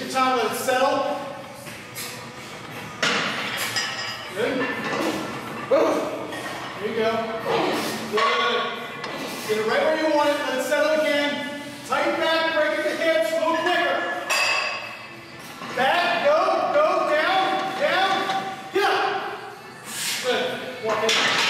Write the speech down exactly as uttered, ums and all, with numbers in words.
your time, let it settle. Good. There you go. Good. Get it right where you want it, let it settle again. Tight back, break at the hips, a little quicker. Back, go, go, down, down, get up. Good. Walk in.